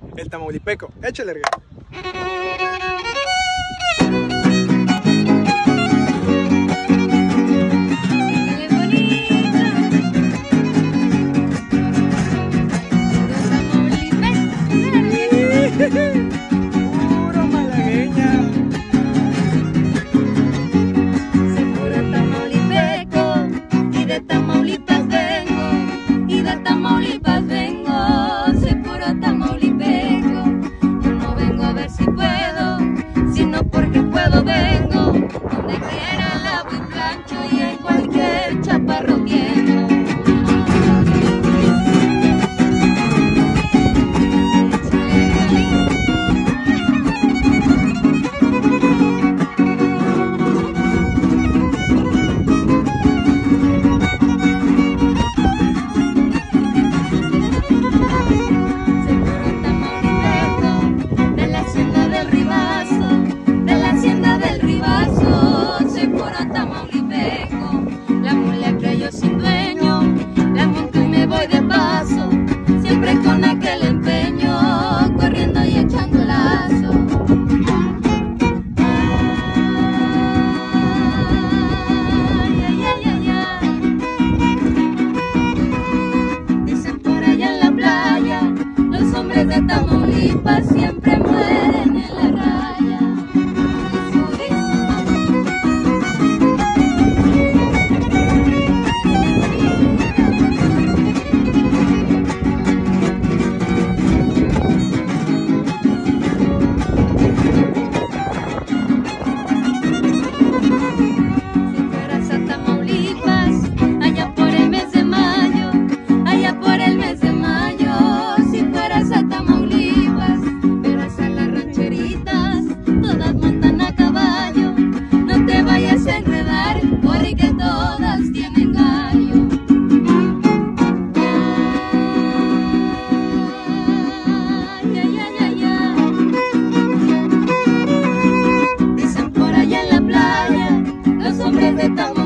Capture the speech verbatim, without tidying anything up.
el tamaulipeco. Échale, regalo. Puro malagueña. Soy puro tamaulipeco y de Tamaulipas vengo, y de Tamaulipas vengo. Soy puro tamaulipeco. Yo no vengo a ver si puedo, sino porque puedo vengo. Donde quiera lavo y plancho y en cualquier chaparro tiendo. De Tamaulipas siempre mueren en la raya. Si fueras a Tamaulipas, allá por el mes de mayo, allá por el mes de mayo, si fueras a Tamaulipas, verás a las rancheritas, todas montan a caballo. No te vayas a enredar, porque todas tienen gallo. Ay, ay, ay, ay, ay. Dicen por allá en la playa, los hombres de Tamaulipas